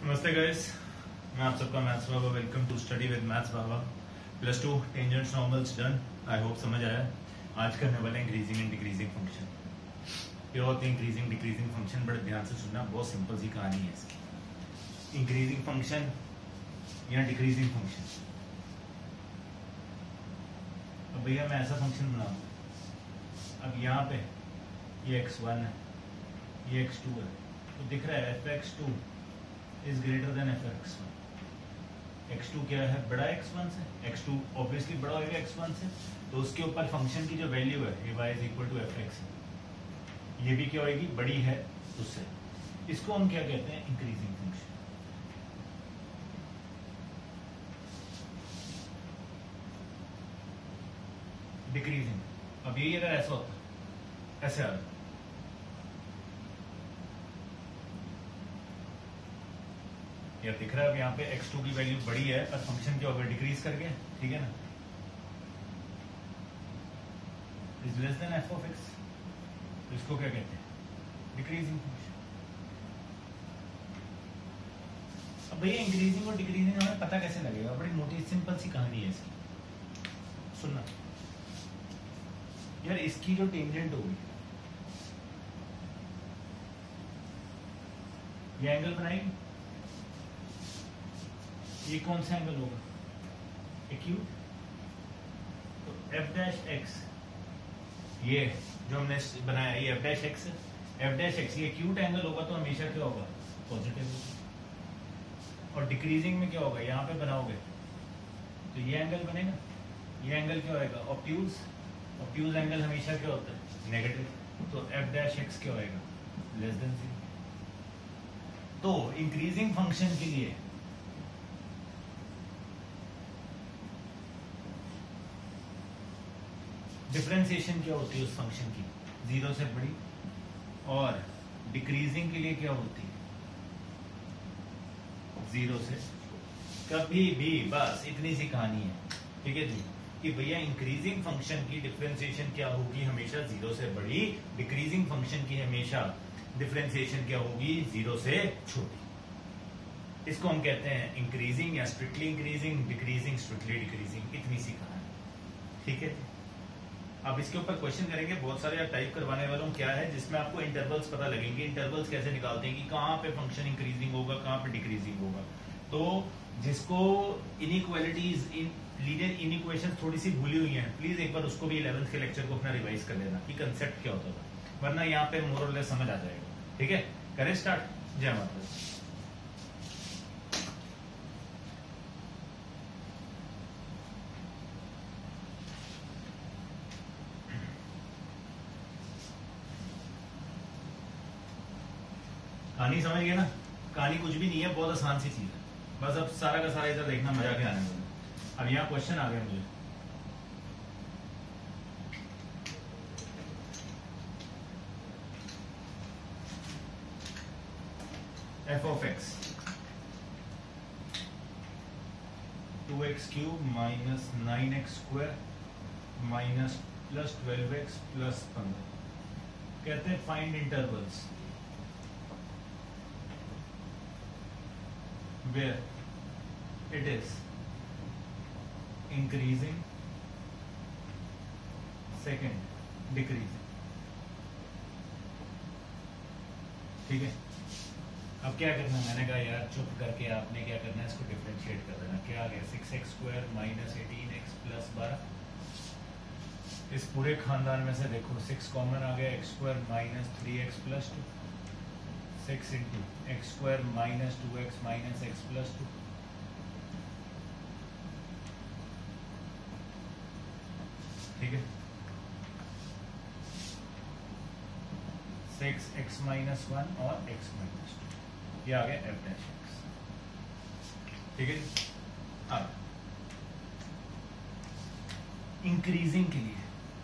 नमस्ते गाइस, मैं आप सबका maths Baba. Welcome to study with maths Baba. +2 tangents normals done. I hope समझ आया। आज करने वाले इंक्रीजिंग एंड डिक्रीजिंग फंक्शन। ये होते हैं इंक्रीजिंग डिक्रीजिंग फंक्शन। बड़े ध्यान से सुनना, बहुत सिंपल सी कहानी है इसकी। इंक्रीजिंग फंक्शन या डिक्रीजिंग फंक्शन। अब भैया मैं ऐसा फंक्शन बना दूं, अब यहाँ पे ये x1 है, ये x2 है, तो दिख रहा है fx2 is greater than fx1। x2 क्या है? बड़ा x1 से। x2 ऑब्वियसली बड़ा होगा x1 से, तो उसके ऊपर फंक्शन की जो वैल्यू है ये y is equal to fx है। ये भी क्या होगी? बड़ी है उससे। इसको हम क्या कहते हैं? Increasing function. डिक्रीजिंग, अब यही अगर ऐसा होता, ऐसे आ रहा, ये दिख रहा है अब यहाँ पे x2 की वैल्यू बड़ी है और फंक्शन क्या होगा? डिक्रीज करके, ठीक है ना, is less than f of x। तो इसको क्या कहते हैं? Decreasing function. अब भैया इंक्रीजिंग और डिक्रीजिंग हमें पता कैसे लगेगा? बड़ी मोटी सिंपल सी कहानी है इसकी, सुनना यार। इसकी जो टेंजेंट होगी, ये एंगल बनाएगी, ये कौन सा एंगल होगा? एक्यूट। तो f डैश x, ये जो हमने बनाया ये f डैश x है। f डैश x ये एक्यूट एंगल होगा तो हमेशा क्या होगा? पॉजिटिव होगा। और डिक्रीजिंग में क्या होगा? यहाँ पे बनाओगे तो ये एंगल बनेगा, ये एंगल क्या होएगा? ऑब्ट्यूज। ऑब्ट्यूज एंगल हमेशा क्या होता है? नेगेटिव। तो f डैश x क्या होएगा? Less than 0। तो इंक्रीजिंग फंक्शन के लिए डिफरेंशिएशन क्या होती है उस फंक्शन की? 0 से बड़ी। और डिक्रीजिंग के लिए क्या होती है? 0 से कभी भी। बस इतनी सी कहानी है, ठीक है जी, कि भैया इंक्रीजिंग फंक्शन की डिफरेंशिएशन क्या होगी? हमेशा 0 से बड़ी। डिक्रीजिंग फंक्शन की हमेशा डिफरेंशिएशन क्या होगी? 0 से छोटी। इसको हम कहते हैं इंक्रीजिंग या strictly increasing, decreasing strictly decreasing. इतनी सी कहानी, ठीक है। अब इसके ऊपर क्वेश्चन करेंगे बहुत सारे। आप टाइप करवाने वालों क्या है जिसमें आपको इंटरवल्स पता लगेंगे। इंटरवल्स कैसे निकालते हैं कि कहाँ पे फंक्शन इंक्रीजिंग होगा, कहाँ पे डिक्रीजिंग होगा। तो जिसको इनइक्वालिटीज, लीनियर इनइक्वेशन थोड़ी सी भूली हुई हैं, प्लीज एक बार उसको भी 11th के लेक्चर को अपना रिवाइज कर लेना कि कंसेप्ट क्या होता था, वरना यहाँ पे मोर और लेस समझ आ जाएगा। ठीक है, करें स्टार्ट। जय माता दी। कहानी समझ गए ना? कहानी कुछ भी नहीं है, बहुत आसान सी चीज है। बस अब सारा का सारा इधर देखना, मजा के आने वाला। अब यहाँ क्वेश्चन आ गया मुझे। f of x 2x³ minus 9x² minus plus 12x plus 15। कहते हैं find intervals where it is increasing, second decreasing। ठीक है, अब क्या करना है? मैंने कहा यार चुप करके आपने क्या करना है, इसको डिफरेंशिएट कर देना। क्या आ गया? 6x² minus 18x plus 12। इस पूरे खानदान में से देखो 6 कॉमन आ गया, x² minus 3x plus 2, 6 into x² minus 2x minus x plus 2। ठीक है, 6x माइनस 1 और x माइनस 2, ये आ गया f डैश x। ठीक है, अब इंक्रीजिंग के लिए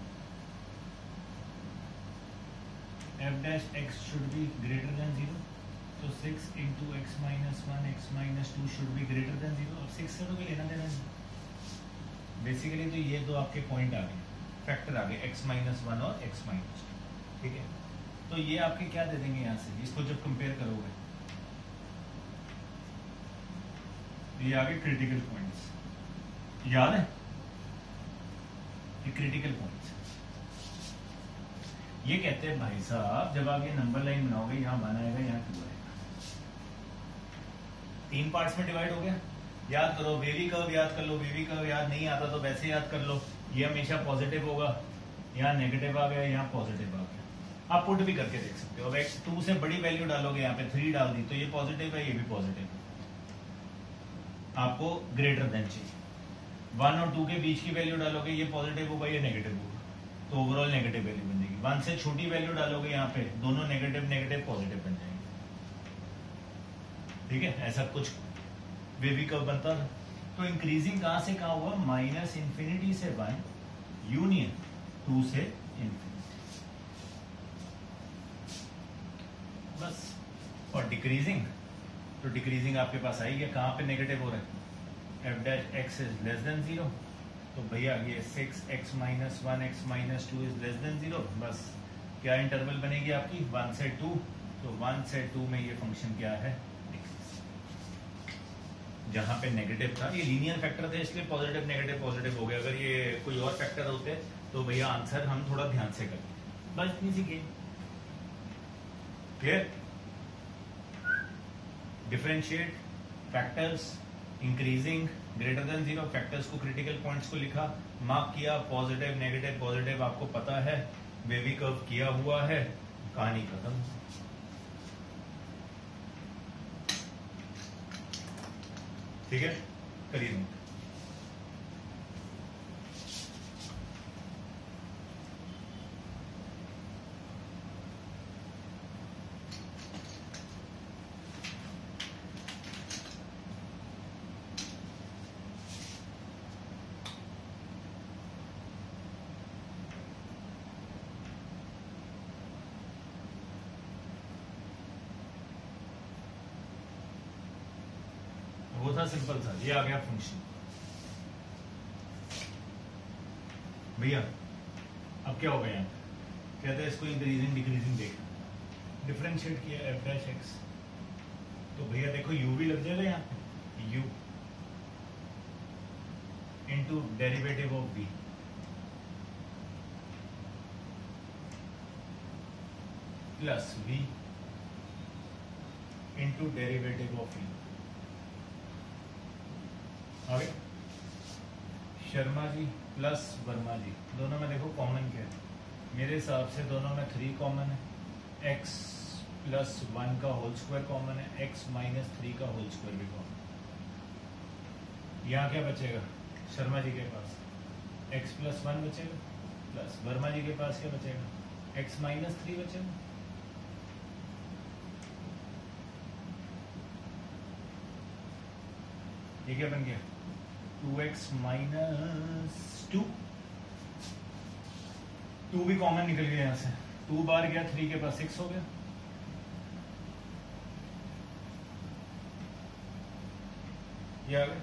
f dash x should be greater than 0। तो 6 into x minus 1 x minus 2 should be greater than 0। अब 6 से तो कोई लेना देना नहीं। बेसिकली तो ये दो आपके पॉइंट आ गए, फैक्टर आ गए, x माइनस 1 और x माइनस 2। ठीक है, तो ये आपके क्या दे देंगे यहाँ से? इसको जब कंपेयर करोगे ये आगे क्रिटिकल पॉइंट्स, याद है ये क्रिटिकल पॉइंट्स। ये कहते हैं भाई साहब जब आप ये नंबर लाइन बनाओगे, यहाँ 1 आएगा, यहाँ 2 आएगा, 3 पार्ट्स में डिवाइड हो गया। याद करो, वेवी कर्व याद कर लो, वेवी कर्व याद नहीं आता तो वैसे याद कर लो। ये हमेशा पॉजिटिव होगा, यहाँ नेगेटिव आ गया, यहाँ पॉजिटिव आ गया। आप पुट भी करके देख सकते हो। अब x2 से बड़ी वैल्यू डालोगे, यहाँ पे 3 डाल दी तो ये पॉजिटिव है, ये भी पॉजिटिव है। आपको ग्रेटर देन चाहिए। 1 और 2 के बीच की वैल्यू डालोगे, ये पॉजिटिव होगा, ये नेगेटिव होगा, तो ओवरऑल नेगेटिव वैल्यू बन जाएगी। 1 से छोटी वैल्यू डालोगे, यहाँ पे दोनों नेगेटिव नेगेटिव पॉजिटिव बन जाएंगे। ठीक है, ऐसा कुछ वेवी कर्व बनता है। तो इंक्रीजिंग कहां से कहां हुआ? -∞ से 1 यूनियन 2 से इंफिनिटी, बस। और डिक्रीजिंग, तो डिक्रीजिंग आपके पास आई है, कहां पे नेगेटिव हो रहा है? f' इज लेस देन 0, तो भैया ये 6x - 1 x - 2 is less than 0। बस क्या इंटरवल बनेगी आपकी? 1 से 2, तो 1 से 2 में ये फंक्शन क्या है? जहां पे नेगेटिव था, ये लीनियर फैक्टर थे इसलिए पॉजिटिव नेगेटिव पॉजिटिव हो गया। अगर ये कोई और फैक्टर होते तो भैया आंसर हम थोड़ा ध्यान से करते। बस इतनी सी game, clear? Differentiate factors, increasing greater than 0, factors को क्रिटिकल पॉइंट्स को लिखा, मार्क किया, पॉजिटिव नेगेटिव पॉजिटिव आपको पता है, वेवी कर्व किया हुआ है, कहानी खत्म। ठीक है, करिए नोट। वो था सिंपल सा, ये आ गया फंक्शन। भैया अब क्या हो गया? यहाँ कहते हैं इसको इंक्रीजिंग डिक्रीजिंग देखना, डिफरेंशिएट किया f'(x), तो भैया देखो u भी लग जाएगा यहाँ पे, u into derivative of v plus v into derivative of v। आगे शर्मा जी प्लस वर्मा जी, दोनों में देखो कॉमन क्या है? मेरे हिसाब से दोनों में 3 कॉमन है, x + 1 का होल स्क्वायर कॉमन है, x - 3 का होल स्क्वायर भी कॉमन है। यहाँ क्या बचेगा शर्मा जी के पास? x + 1 बचेगा, प्लस वर्मा जी के पास क्या बचेगा? x - 3 बचेगा। ये क्या बन गया? 2x - 2, 2 भी कॉमन निकल गया यहाँ से, 2 बार गया, 3 के पास 6 हो गया। ये आ गया।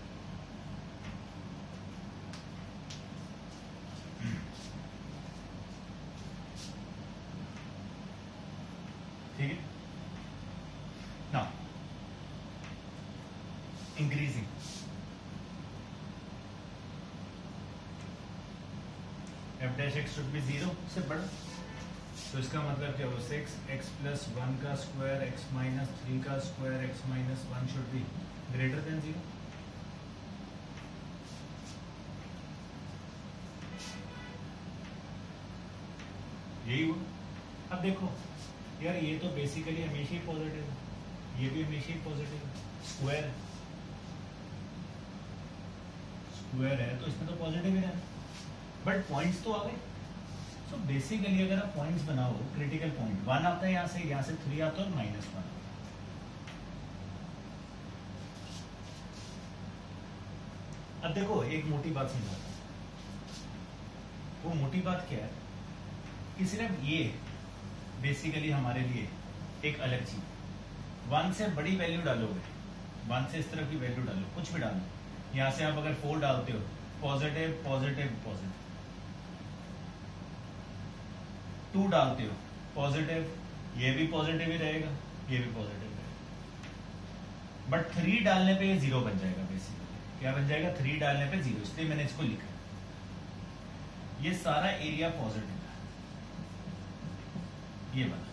ठीक है ना, इंक्रीजिंग f'(x) शुड बी 0 से बड़ा, तो इसका मतलब क्या हो? 6x + 1 का स्क्वायर x - 3 का square x - 1 should be greater than 0। यही हुआ। अब देखो यार, ये तो बेसिकली हमेशा ही पॉजिटिव है, ये भी हमेशा ही पॉजिटिव है, स्क्वायर है तो इसमें तो पॉजिटिव ही रहना, बट पॉइंट्स तो आ गए। सो बेसिकली अगर आप पॉइंट्स बनाओ, क्रिटिकल पॉइंट 1 आता है, यहाँ से 3 आता है और -1। अब देखो एक मोटी बात समझाता हूं। वो मोटी बात क्या है कि सिर्फ ये बेसिकली हमारे लिए एक अलग चीज। 1 से बड़ी वैल्यू डालोगे, 1 से इस तरह की वैल्यू डालो, कुछ भी डालो, यहाँ से आप अगर 4 डालते हो, पॉजिटिव पॉजिटिव पॉजिटिव, 2 डालते हो पॉजिटिव, ये भी पॉजिटिव ही रहेगा, ये भी पॉजिटिव रहेगा। बट 3 डालने पे ये 0 बन जाएगा बेसिकली। क्या बन जाएगा? 3 डालने पे 0, इसलिए मैंने इसको लिखा। ये सारा एरिया पॉजिटिव है, ये बना।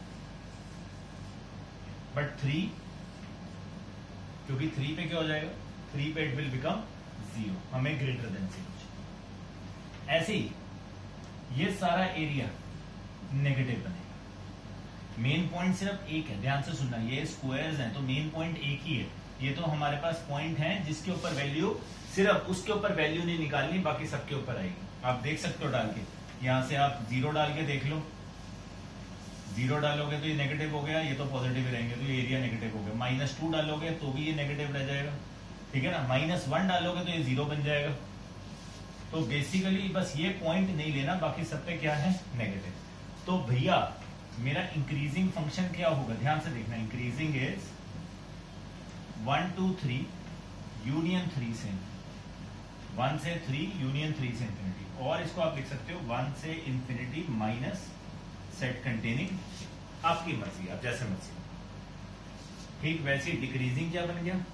बट 3, क्योंकि 3 पे क्या हो जाएगा? 3 पे इट विल बिकम 0, हमें ग्रेटर देन 0 चाहिए। ऐसे ही ये सारा एरिया नेगेटिव बनेगा। मेन पॉइंट सिर्फ एक है, ध्यान से सुनना, ये स्क्वायर्स हैं तो मेन पॉइंट एक ही है। ये तो हमारे पास पॉइंट है जिसके ऊपर वैल्यू, सिर्फ उसके ऊपर वैल्यू नहीं निकालनी, बाकी सबके ऊपर आएगी। आप देख सकते हो डाल के, यहां से आप 0 डाल के देख लो। 0 डालोगे तो ये नेगेटिव हो गया, ये तो पॉजिटिव रहेंगे, तो ये एरिया नेगेटिव हो गया। -2 डालोगे तो भी ये नेगेटिव रह जाएगा, ठीक है ना। -1 डालोगे तो ये 0 बन जाएगा। तो बेसिकली बस ये पॉइंट नहीं लेना, बाकी सब पे क्या है? नेगेटिव। तो भैया मेरा इंक्रीजिंग फंक्शन क्या होगा? ध्यान से देखना, इंक्रीजिंग इज 1 2 3 यूनियन 3 से 1 से 3 यूनियन 3 से इंफिनिटी, और इसको आप लिख सकते हो 1 से इंफिनिटी माइनस सेट कंटेनिंग, आपकी मर्जी, आप जैसे मर्जी। ठीक वैसे डिक्रीजिंग क्या बन गया?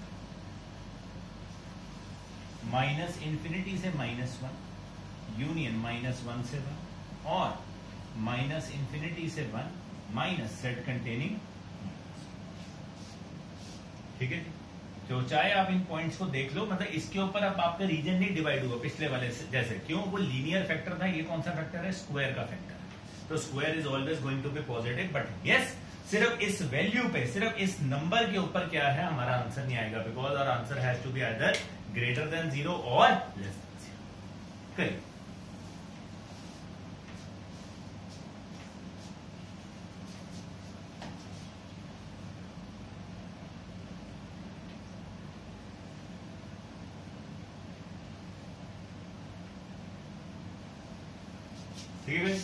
माइनस इंफिनिटी से -1 यूनियन -1 से 1, और माइनस इंफिनिटी से 1 माइनस सेट कंटेनिंग, ठीक है। तो चाहे आप इन पॉइंट्स को देख लो, मतलब इसके ऊपर अब आपका रीजन नहीं डिवाइड हुआ पिछले वाले से जैसे, क्यों? वो लीनियर फैक्टर था, ये कौन सा फैक्टर है? स्क्वायर का फैक्टर है। तो square is always going to be positive, but yes सिर्फ इस वैल्यू पे, सिर्फ इस नंबर के ऊपर क्या है? हमारा आंसर नहीं आएगा, because our answer has to be either greater than 0 और लेस देन 0। करिए। ठीक है,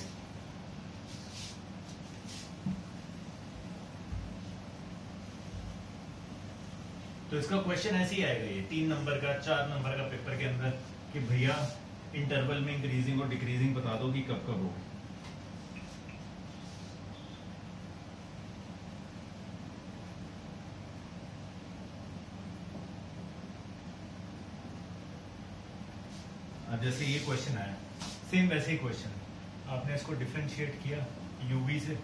तो इसका क्वेश्चन ऐसे ही आएगा, ये 3 नंबर का 4 नंबर का पेपर के अंदर, कि भैया इंटरवल में इंक्रीजिंग और डिक्रीजिंग बता दो कि कब कब होगी। अब जैसे ये क्वेश्चन आया, सेम वैसे ही क्वेश्चन, आपने इसको डिफरेंशिएट किया यूवी से,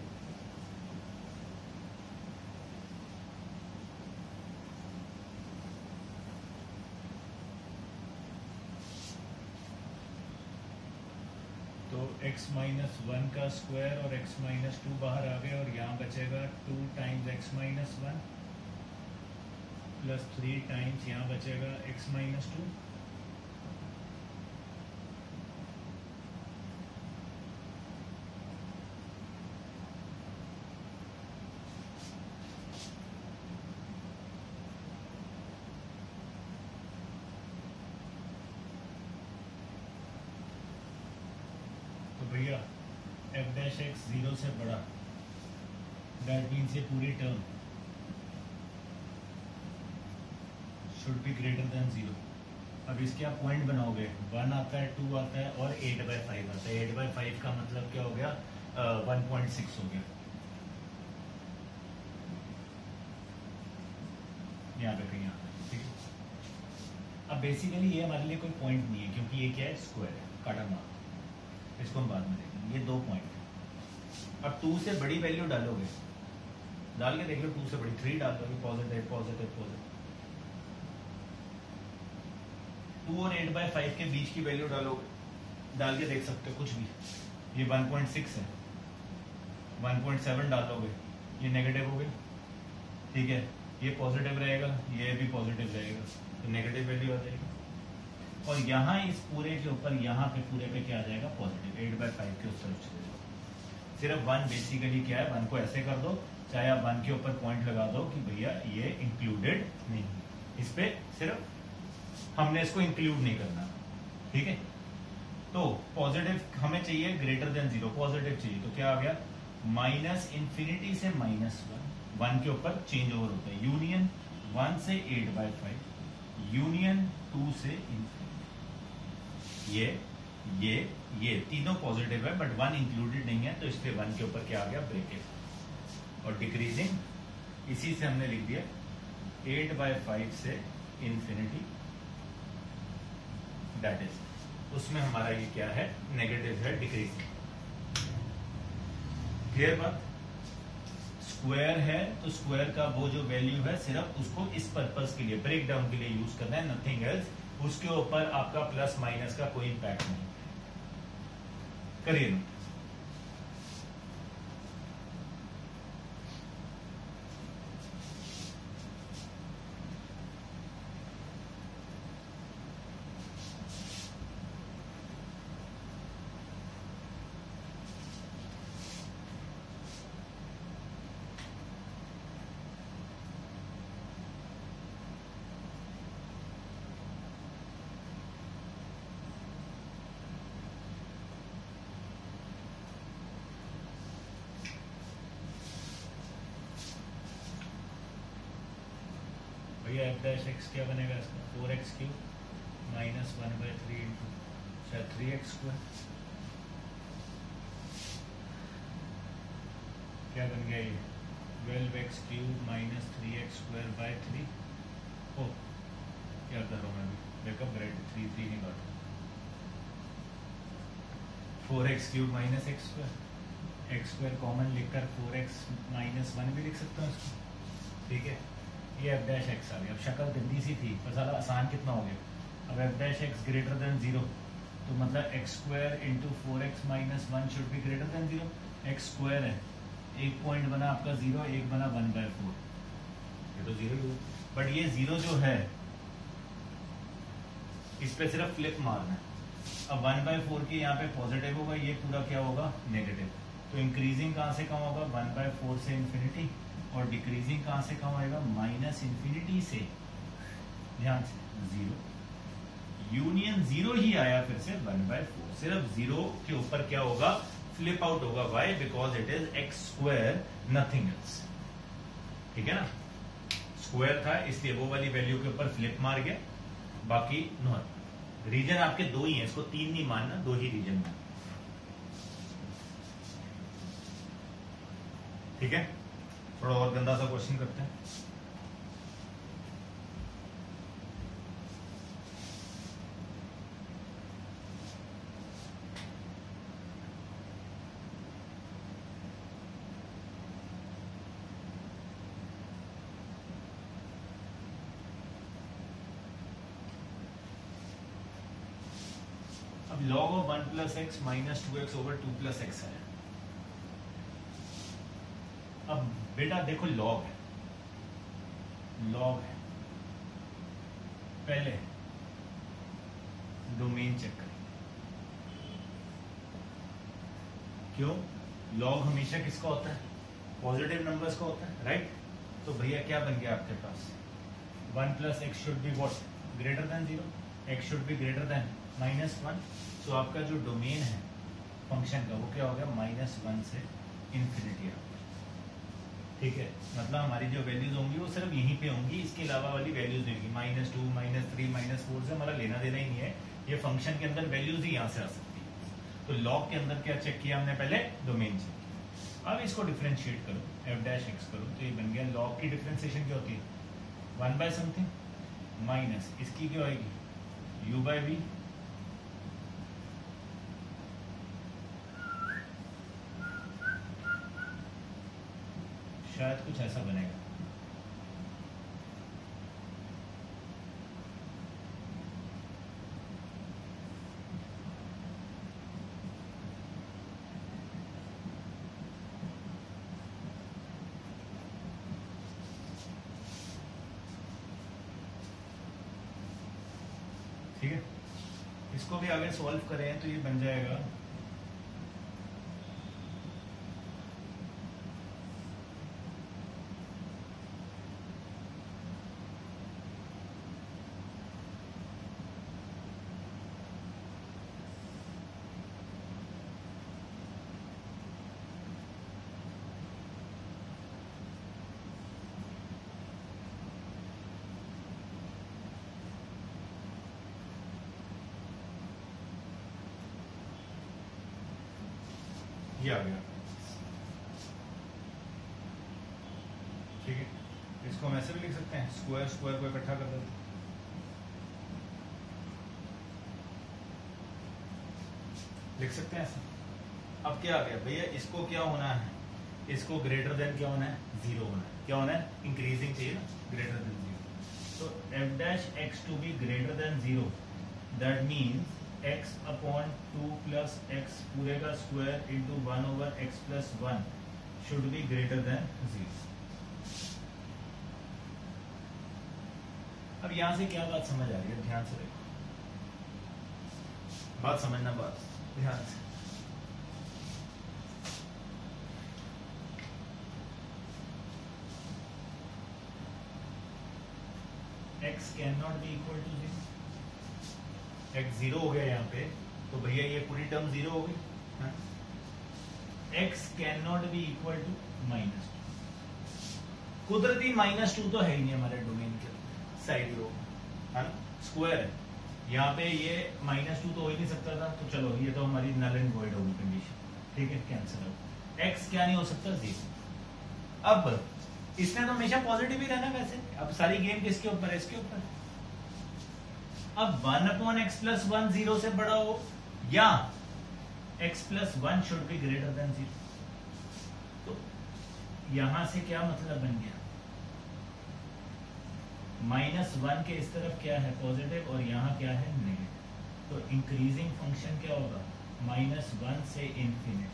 तो x-1 का स्क्वायर और x-2 बाहर आ गए, और यहाँ बचेगा 2 टाइम्स x-1 प्लस 3 टाइम्स यहाँ बचेगा x-2। भैया f'(x) 0 से बड़ा, दैट मीन्स ये पूरी term should be greater than 0। अब इसके आप पॉइंट बनाओगे, 1 आता है, 2 आता है और 8/5 आता है। 8/5 का मतलब क्या हो गया? 1.6 हो गया। यहाँ पे कहीं आता है, ठीक है। अब बेसिकली ये हमारे लिए कोई पॉइंट नहीं है, क्योंकि ये क्या है? स्क्वायर है, काटा मार, इसको हम बाद में देखेंगे। ये 2 पॉइंट है। अब 2 से बड़ी वैल्यू डालोगे, डाल के देख लो, 2 से बड़ी 3 डाल दोगे, पॉजिटिव पॉजिटिव पॉजिटिव। 2 और 8/5 के बीच की वैल्यू डालोगे, डाल के देख सकते हो कुछ भी। ये 1.6 है, 1.7 डालोगे, ये नेगेटिव हो गया, ठीक है। ये पॉजिटिव रहेगा, ये भी पॉजिटिव रहेगा, तो नेगेटिव वैल्यू आ जाएगी। और यहाँ इस पूरे के ऊपर, यहाँ पे पूरे पे क्या आ जाएगा? पॉजिटिव। 8/5 के उस तरफ चले जाओ। सिर्फ 1 बेसिकली क्या है? 1 को ऐसे कर दो, चाहे आप 1 के ऊपर पॉइंट लगा दो कि भैया ये इंक्लूडेड नहीं, इस पे सिर्फ हमने इसको इंक्लूड नहीं करना, ठीक है। तो पॉजिटिव हमें चाहिए ग्रेटर देन 0, पॉजिटिव चाहिए, तो क्या आ गया? -∞ से -1, 1 के ऊपर चेंज ओवर होता है। यूनियन 1 से 8/5, यूनियन 2 से इंफिनिटी। ये तीनों पॉजिटिव है, बट 1 इंक्लूडेड नहीं है, तो इसलिए 1 के ऊपर क्या आ गया? ब्रैकेट। और डिक्रीजिंग इसी से हमने लिख दिया 8/5 से इंफिनिटी, दैट इज उसमें हमारा ये क्या है, नेगेटिव है, डिक्रीजिंग। क्लियर बात? स्क्वायर है तो स्क्वायर का वो जो वैल्यू है सिर्फ उसको इस पर्पस के लिए, ब्रेक डाउन के लिए यूज करना है, नथिंग एल्स। उसके ऊपर आपका प्लस माइनस का कोई इंपैक्ट नहीं। करिए। भैया एफ डैश एक्स क्या बनेगा इसका, 4x³ माइनस 1/3 इंटू 3x²। क्या बन गया ये, 12x³ माइनस 3x²/3। ओ क्या कर रहा हूँ मैं अभी, बैकअप ब्रेड 3 नहीं काटू, 4x³ माइनस x² कॉमन लिखकर 4x माइनस 1 भी लिख सकता हूँ इसको, ठीक है। ये एफ डैश एक्स आ गया। अब शक्ल गंदी सी थी पर सारा आसान कितना हो गया। अब f dash x greater than 0 तो मतलब x² into 4x minus 1 should be greater than 0। x² है, एक पॉइंट बना आपका 0, एक बना 1/4, ये तो 0 ही। बट ये 0 जो है इस पे सिर्फ फ्लिप मारना है। अब 1/4 के यहाँ पे पॉजिटिव होगा, ये पूरा क्या होगा, नेगेटिव। तो इंक्रीजिंग कहाँ से कम होगा, 1/4 से इंफिनिटी, और डिक्रीजिंग कहां से कम आएगा, माइनस इंफिनिटी से, ध्यान से 0। यूनियन 0 ही आया फिर से 1/4, सिर्फ 0 के ऊपर क्या होगा, फ्लिप आउट होगा। Why? Because it is x², nothing else. ठीक है ना, स्क्वायर था इसलिए वो वाली वैल्यू के ऊपर फ्लिप मार गया, बाकी नो। रीजन आपके 2 ही है, इसको 3 नहीं मानना, 2 ही रीजन में। ठीक है, थोड़ा और गंदा सा क्वेश्चन करते हैं। अब log of 1 + x minus 2x over 2 + x है। अब बेटा देखो लॉग है, पहले डोमेन चेक करें। क्यों? लॉग हमेशा किसका होता है, पॉजिटिव नंबर्स का होता है, राइट। तो भैया क्या बन गया आपके पास, 1 + x should be what, greater than 0, x should be greater than -1। तो आपका जो डोमेन है फंक्शन का वो क्या हो गया, -1 से इंफिनिटी। ठीक है, मतलब हमारी जो वैल्यूज होंगी वो सिर्फ यहीं पे होंगी, इसके अलावा वाली वैल्यूज नहीं होंगी। -2, -3, -4 से हमारा लेना देना ही नहीं है, ये फंक्शन के अंदर वैल्यूज ही यहाँ से आ सकती है। तो लॉग के अंदर क्या चेक किया हमने, पहले डोमेन चेक किया। अब इसको डिफरेंशिएट करो, एफ डैश एक्स करो, तो ये बन गया, लॉग की डिफरेंशिएशन क्या होती है, 1/समथिंग माइनस इसकी क्या होगी, u/v। शायद कुछ ऐसा बनेगा। ठीक है, इसको भी आगे सॉल्व करें तो ये बन जाएगा ये आ गया। ठीक है, इसको हम ऐसे भी लिख सकते हैं, स्क्वायर स्क्वायर को इकट्ठा कर देते, लिख सकते हैं ऐसे। अब क्या आ गया भैया, इसको क्या होना है, इसको ग्रेटर देन क्या होना है, 0 होना है। क्या होना है, इंक्रीजिंग चाहिए ना, ग्रेटर देन 0। तो f dash x to be greater than 0, that means x upon 2 plus x पूरे का square into 1 over x plus 1 should be greater than 0। अब यहां से क्या बात समझ आ रही है, ध्यान से देखो, बात समझना, बात ध्यान से। x can not be equal to 0, x 0 हो गया यहाँ पे, तो भैया ये पूरी टर्म 0 हो गई। x can not be equal to -2, कुदरती -2 तो है ही नहीं हमारे डोमेन के साइड रो, है ना, स्क्वायर है, यहाँ पे ये -2 तो हो ही नहीं सकता था, तो चलो ये तो हमारी नल एंड वॉइड होगी कंडीशन, ठीक है, कैंसिल हो। x क्या नहीं हो सकता, 0। अब इसने तो हमेशा पॉजिटिव ही रहना वैसे, अब सारी गेम किसके ऊपर है, इसके ऊपर। अब 1 अपॉन एक्स प्लस 1 0 से बड़ा हो, या x plus 1 should be greater than 0। तो यहां से क्या मतलब बन गया, -1 के इस तरफ क्या है, पॉजिटिव, और यहाँ क्या है, नेगेटिव। तो इंक्रीजिंग फंक्शन क्या होगा, -1 से इंफिनिटी।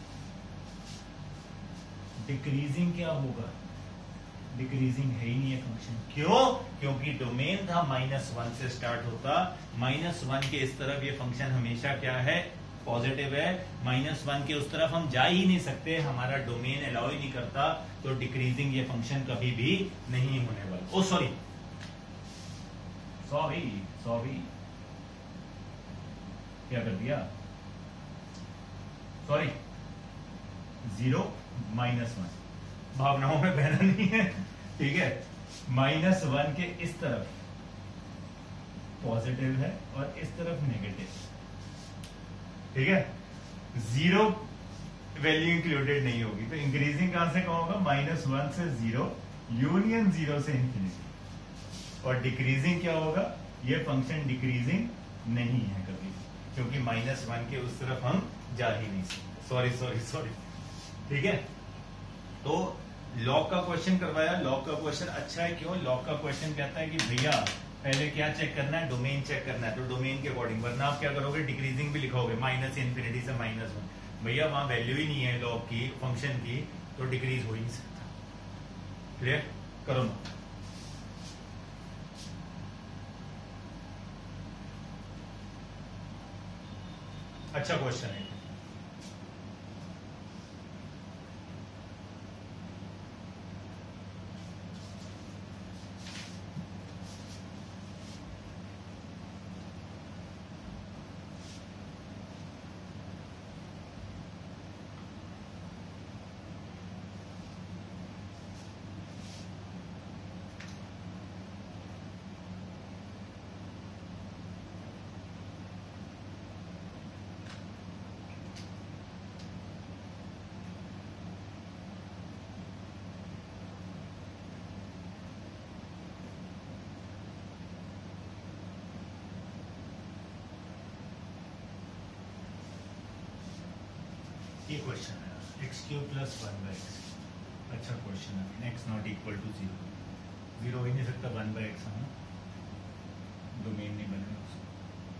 डिक्रीजिंग क्या होगा, डिक्रीजिंग है ही नहीं है फंक्शन। क्यों, क्योंकि डोमेन था -1 से स्टार्ट होता, -1 के इस तरफ ये फंक्शन हमेशा क्या है, पॉजिटिव है, -1 के उस तरफ हम जा ही नहीं सकते, हमारा डोमेन अलाउ ही नहीं करता, तो डिक्रीजिंग ये फंक्शन कभी भी नहीं होने वाला। ओ सॉरी सॉरी सॉरी, क्या कर दिया, सॉरी, 0 -1, भावनाओं में बहना नहीं है, ठीक है। -1 के इस तरफ पॉजिटिव है और इस तरफ नेगेटिव, ठीक है, 0 वैल्यू इंक्लूडेड नहीं होगी, तो इंक्रीजिंग कहां से कहां होगा, -1 से 0 यूनियन 0 से इंफिनिटी। और डिक्रीजिंग क्या होगा, ये फंक्शन डिक्रीजिंग नहीं है कभी, क्योंकि -1 के उस तरफ हम जा ही नहीं सकते। सॉरी सॉरी सॉरी, ठीक है। तो लॉग का क्वेश्चन करवाया, लॉग का क्वेश्चन अच्छा है, क्यों, लॉग का क्वेश्चन कहता है कि भैया पहले क्या चेक करना है, डोमेन चेक करना है, तो डोमेन के अकॉर्डिंग, वरना आप क्या करोगे, डिक्रीजिंग भी लिखोगे, -∞ से -1, भैया वहां वैल्यू ही नहीं है लॉग की, फंक्शन की, तो डिक्रीज हो ही नहीं सकता। क्लियर, करो ना। अच्छा क्वेश्चन है। ये क्वेश्चन है, x³ + 1/x, अच्छा क्वेश्चन है, x नॉट इक्वल टू 0, 0 हो ही नहीं सकता, 1/x है ना, डोमेन नहीं बनेगा उसका।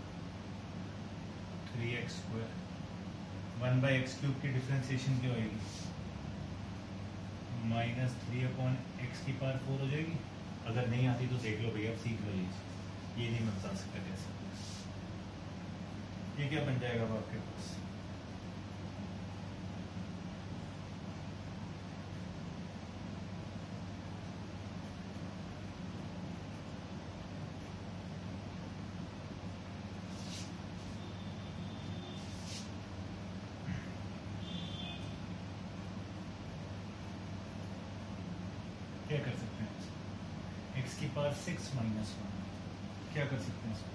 3x², 1/x³ की डिफरेंशिएशन क्या होगी, -3/x⁴ हो जाएगी। अगर नहीं आती तो देख लो भैया, सीख लो, ये नहीं मैं बता सकता कैसे, ये क्या बन जाएगा आपके पास, क्या कर सकते हैं, x⁴ 6 - 1, क्या कर सकते हैं इसको,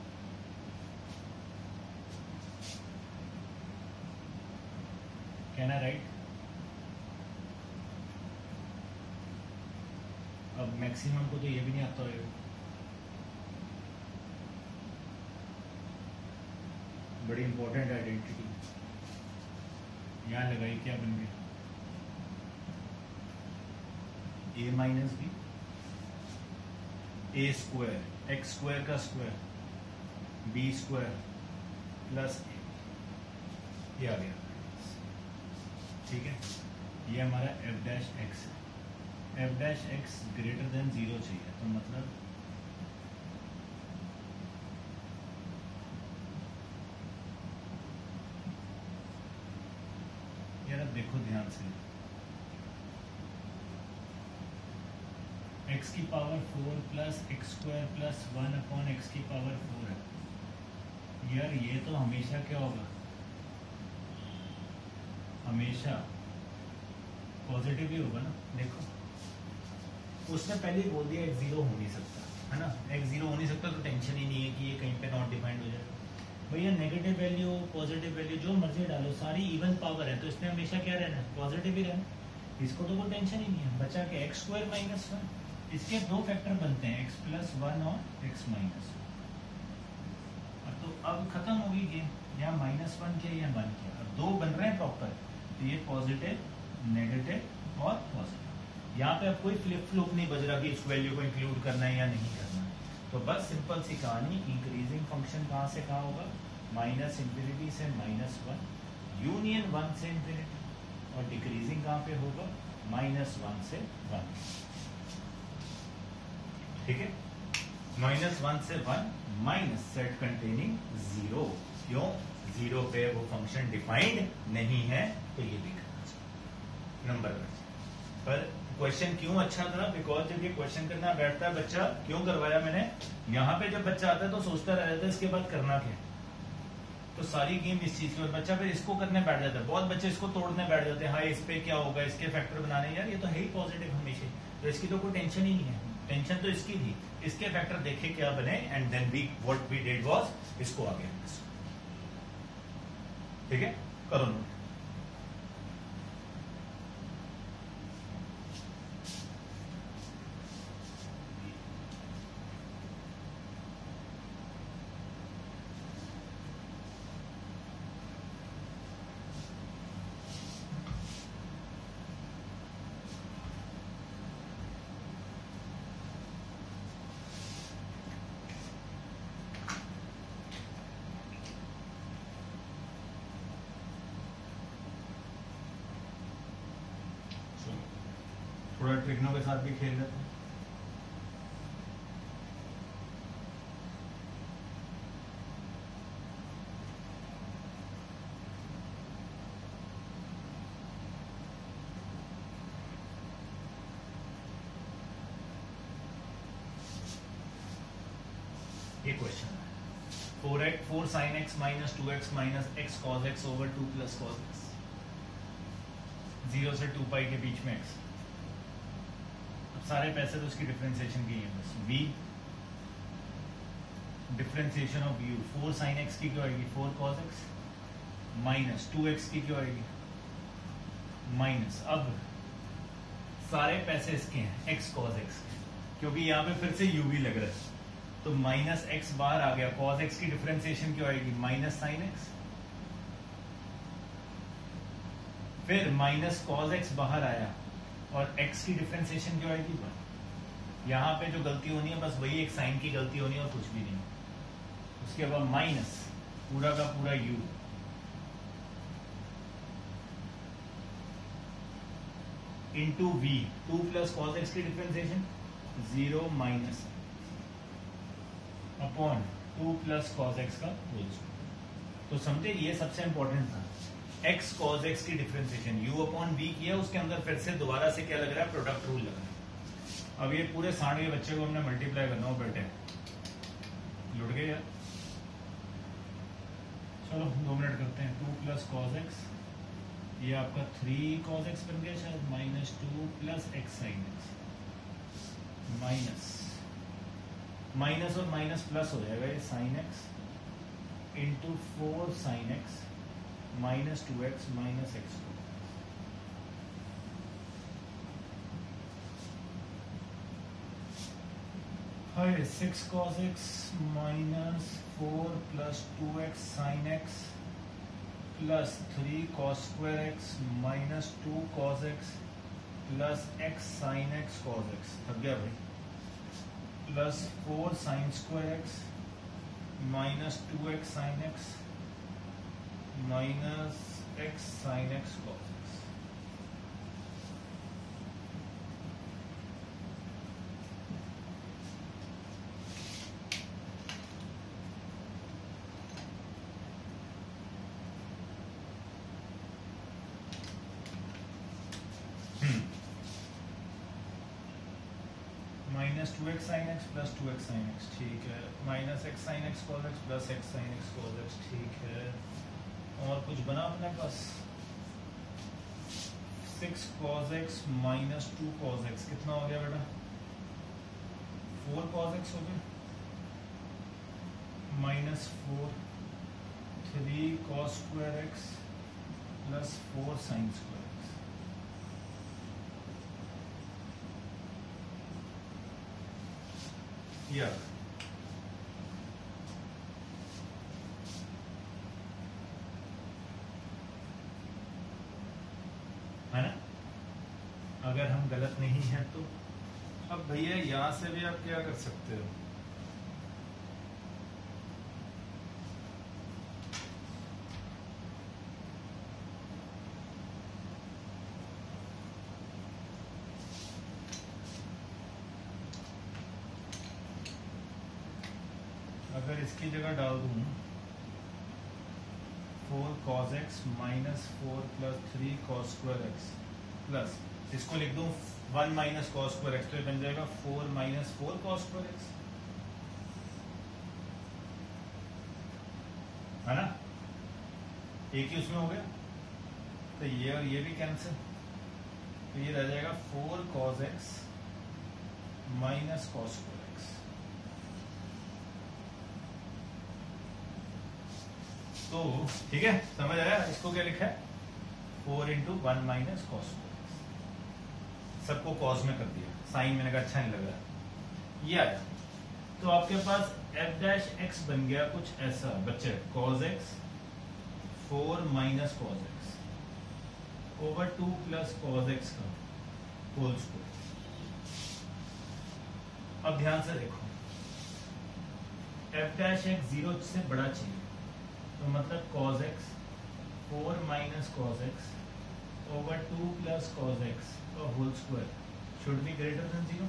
कैन आई राइट, अब मैक्सिमम को तो ये भी नहीं आता होगा। बड़ी इंपॉर्टेंट आइडेंटिटी यहाँ लगाई, क्या बन गई? A minus b, a square x square का square b square plus a, ये आ गया। ठीक है, ये हमारा एफ डैश एक्स है। F dash x greater than 0 चाहिए, तो मतलब यार अब देखो ध्यान से, x की power 4 plus x square plus 1 upon x की पावर 4 है। यार ये तो हमेशा क्या होगा? हमेशा पॉजिटिव ही होगा ना। देखो उसने पहले ही बोल दिया x 0 हो नहीं सकता, है ना। x 0 हो नहीं सकता तो टेंशन ही नहीं है कि ये कहीं पे नॉट डिफाइंड हो जाएगा। भैया नेगेटिव वैल्यू पॉजिटिव वैल्यू जो मर्जी डालो, सारी इवन पावर है, तो इसमें हमेशा क्या रहना है? पॉजिटिव ही रहना। इसको तो कोई टेंशन ही नहीं है। बचा के एक्स स्क्वायर माइनस 1, इसके दो फैक्टर बनते हैं, x प्लस 1 और x माइनस 1। तो अब खत्म होगी गेम, यहाँ -1 किया या 1 किया, अब दो बन रहे हैं प्रॉपर, तो ये पॉजिटिव नेगेटिव और पॉजिटिव। यहाँ पे अब कोई फ्लिप फ्लॉप नहीं बज रहा कि इस वैल्यू को इंक्लूड करना है या नहीं करना है। तो बस सिंपल सी कहानी, इंक्रीजिंग फंक्शन कहाँ से कहाँ होगा? -∞ से -1, यूनियन 1 से इंफिनिटी, और डिक्रीजिंग कहाँ पे होगा? -1 से 1। ठीक है, -1 से 1 माइनस सेट कंटेनिंग 0। क्यों? 0 पे वो फंक्शन डिफाइंड नहीं है, तो ये भी करना चाहिए नंबर पर। क्वेश्चन क्यों अच्छा था? बिकॉज जब ये क्वेश्चन करना बैठता है बच्चा, क्यों करवाया मैंने? यहाँ पे जब बच्चा आता है तो सोचता रहता है इसके बाद करना क्या, तो सारी गेम इस चीज की, और बच्चा फिर इसको करने बैठ जाता है। बहुत बच्चे इसको तोड़ने बैठ जाते हैं, हाँ इस पे क्या होगा, इसके फैक्टर बनाने, यार ये तो है ही पॉजिटिव हमेशा, तो इसकी तो कोई टेंशन ही नहीं है। टेंशन तो इसकी थी, इसके फैक्टर देखे क्या बने, and then we what we did was इसको आगे। ठीक है, करो नोट। थोड़ा ट्रिग्नो के साथ भी खेल लेते हैं। ये क्वेश्चन है 4 sin x minus 2x minus x cos x over 2 plus cos x, 0 से 2 पाई के बीच में x। अब सारे पैसे तो उसकी डिफरेंशिएशन की है बस। v differentiation of u, 4 sin x की क्यों आएगी? 4 cos x माइनस 2x की क्यों आएगी? माइनस, अब सारे पैसे इसके हैं x cos x, क्योंकि यहाँ पे फिर से u भी लग रहा है, तो माइनस एक्स बाहर आ गया। cos x की डिफरेंशिएशन क्यों आएगी? माइनस sin x, फिर माइनस cos x बाहर आया, और x की डिफरेंशिएशन क्यों आएगी? 1। यहाँ पे जो गलती होनी है बस वही एक साइन की गलती होनी है और कुछ भी नहीं। उसके बाद माइनस पूरा का पूरा u into v, 2 plus cos x की differentiation 0 minus upon 2 plus cos x का होल स्क्वायर। तो समझे, ये सबसे इंपॉर्टेंट था। x cos x की डिफरेंशिएशन u अपॉन v किया, उसके अंदर फिर से दोबारा से क्या लग रहा है? प्रोडक्ट रूल लग रहा है। अब ये पूरे 60 के बच्चे को हमने मल्टीप्लाई करना हो बेटे, लुट गए यार। चलो 2 मिनट करते हैं। 2 प्लस cos x, ये आपका 3 cos x बन गया शायद, minus 2 plus x sin x, minus minus और माइनस प्लस हो जाएगा, ये sin x into 4 sin x minus 2x minus x। है 6 cos x minus 4 plus 2x sin x plus 3 cos square x minus 2 cos x plus x sin x cos x। थक गया भाई। Plus 4 sin square x minus 2x sin x minus x sin x cos x। Minus 2x sin x plus 2x sin x, ठीक है। Minus x sin x cos x plus x sin x cos x, ठीक है। और कुछ बना अपने पास 6 cos x minus 2 cos x कितना हो गया बेटा? 4 cos x हो गया minus 4 3 cos square x plus 4 sin square x। या है ना? अगर हम गलत नहीं हैं तो अब भैया यहां से भी आप क्या कर सकते हो? अगर इसकी जगह डाल दूं 4 cos x minus 4 plus 3 cos square x plus इसको लिख दूं 1 माइनस cos square x, तो ये बन जाएगा 4 माइनस 4 cos square x, है ना? एक ही उसमें हो गया, तो ये और ये भी कैंसिल, तो ये रह जाएगा 4 cos x minus cos square x। तो ठीक है, समझ आया? इसको क्या लिखा है? 4 into 1 minus cos square x। सबको cos में कर दिया, साइन मैंने कहा अच्छा नहीं लग रहा, ये आया। तो आपके पास f डैश x बन गया कुछ ऐसा बच्चे, cos x 4 minus cos x over 2 plus cos x का होल स्क्वायर। अब ध्यान से देखो, f डैश x 0 से बड़ा चाहिए, तो मतलब cos x 4 minus cos x over 2 plus cos x का whole square should be greater than 0।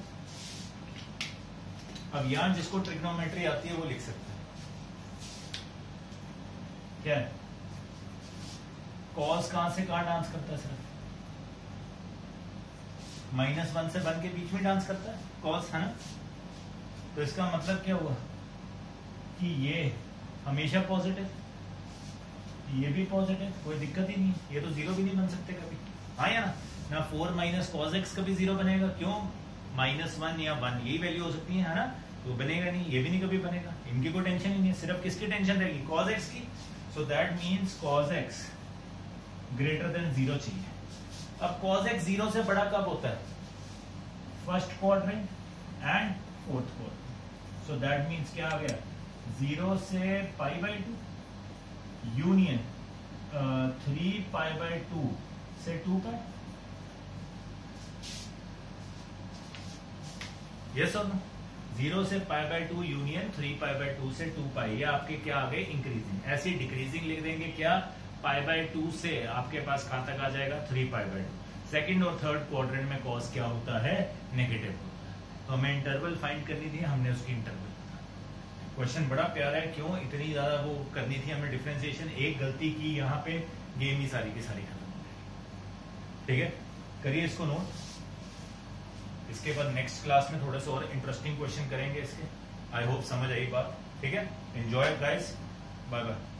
अब यहां जिसको ट्रिग्नोमेट्री आती है वो लिख सकते हैं। क्या है? cos कहां से कहां डांस करता है? सिर्फ -1 से 1 के बीच में डांस करता है cos, है ना? तो इसका मतलब क्या हुआ कि ये हमेशा पॉजिटिव, ये भी पॉजिटिव, कोई दिक्कत ही नहीं, ये तो 0 भी नहीं बन सकते कभी, हाँ या ना? ना 4 माइनस cos x कभी 0 बनेगा, क्यों? -1 या 1 यही वैल्यू हो सकती है ना? तो बनेगा नहीं, ये भी नहीं कभी बनेगा। इनकी कोई टेंशन ही नहीं है, सिर्फ किसकी टेंशन रहेगी? cos x की। So that means cos x greater than 0 चाहिए। अब cos x 0 से बड़ा कब होता है? First quadrant and fourth quadrant. So that means क्या आ गया? 0 से π/2 यूनियन 3 π/2 से 2π। यस और नो? 0 से π/2 यूनियन 3 π/2 से 2π, ये आपके क्या आ गए? इंक्रीजिंग। ऐसे डिक्रीजिंग लिख देंगे क्या? π/2 से आपके पास कहां तक आ जाएगा? 3 π/2। सेकंड और थर्ड क्वाड्रेंट में cos क्या होता है? नेगेटिव होता है। तो हमें इंटरवल फाइंड करनी थी, हमने उसकी इंटरवल। क्वेश्चन बड़ा प्यारा है, क्यों इतनी ज्यादा वो करनी थी हमें डिफरेंशिएशन, एक गलती की यहाँ पे गेम ही सारी की सारी खत्म हो गई। ठीक है, करिए इसको नोट। इसके बाद नेक्स्ट क्लास में थोड़े से और इंटरेस्टिंग क्वेश्चन करेंगे इसके। आई होप समझ आई बात। ठीक है, एंजॉय गाइस, बाय बाय।